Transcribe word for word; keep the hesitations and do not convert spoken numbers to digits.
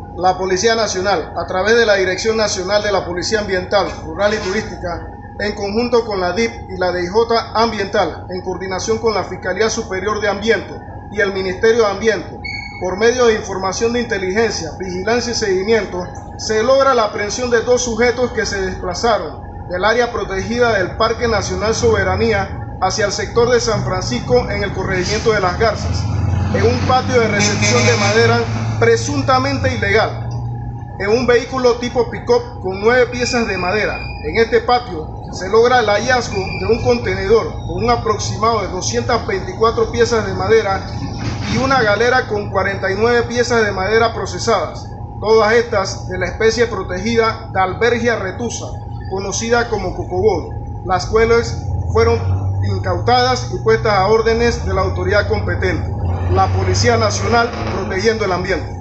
La Policía Nacional, a través de la Dirección Nacional de la Policía Ambiental, Rural y Turística, en conjunto con la D I P y la D I J Ambiental, en coordinación con la Fiscalía Superior de Ambiente y el Ministerio de Ambiente, por medio de información de inteligencia, vigilancia y seguimiento, se logra la aprehensión de dos sujetos que se desplazaron del área protegida del Parque Nacional Soberanía hacia el sector de San Francisco en el corregimiento de Las Garzas, en un patio de recepción de madera presuntamente ilegal, en un vehículo tipo pick-up con nueve piezas de madera. En este patio se logra el hallazgo de un contenedor con un aproximado de doscientas veinticuatro piezas de madera y una galera con cuarenta y nueve piezas de madera procesadas, todas estas de la especie protegida Dalbergia retusa, conocida como cocobolo, las cuales fueron incautadas y puestas a órdenes de la autoridad competente, la Policía Nacional, protegiendo el ambiente.